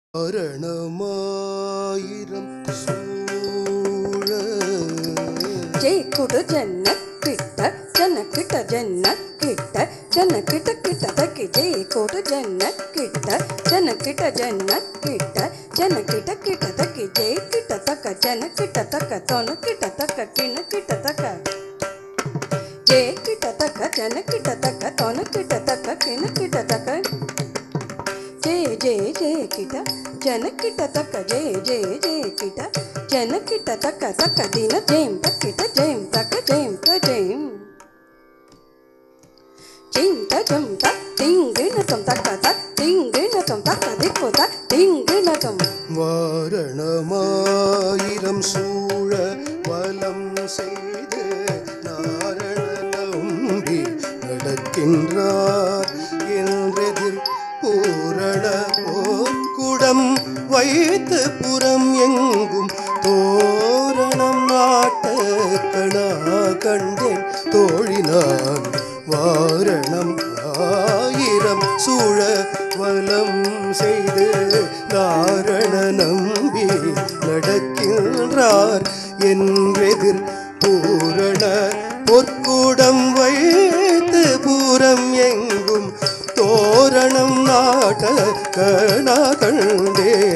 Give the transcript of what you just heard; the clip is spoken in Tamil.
அரணமாயிரம் சூழ ஜெய்குடு ஜன்னக்கிட்ட ஜனக்கிட்ட ஜன்னக்கிட்ட ஜனக்கிட்ட கிட்ட தக்கி ஜெய்குடு ஜன்னக்கிட்ட ஜனக்கிட்ட ஜன்னக்கிட்ட ஜனக்கிட்ட கிட்ட தக்கி ஜெய் கிட்ட தக்க ஜனக்கிட்ட தக்க தொனக்கிட்ட தக்க கிணக்கிட்ட தக்க ஜெய் கிட்ட தக்க ஜனக்கிட்ட தக்க தொனக்கிட்ட தக்க கிணக்கிட்ட தக்க जय जय जय किटा जनकिटा तक जय जय जय किटा जनकिटा तक तक दिन जयम तकिटा जयम तक जयम त जयम जिम त जम त तिंगिन तम तक त तिंगिन तम तक दिको त तिंगिन तम வாரணமாயிரம் சூழ வலம் செய்து நாரண நம்பி நடக்கின்றார் என்றெதிர் பூரண போர்க்குடம் வைத்து புறம் எங்கும் தோரணம் நாட்ட கணா கண்டேன் தோழினான் வாரணம் ஆயிரம் சூழ வலம் செய்து நாரண நம்பி நடக்கின்றார் என்றெதிர் பூரண பொற்குடம் வைத்து புறம் எங்கும் தோரணம் நாட்ட கணா கண்டே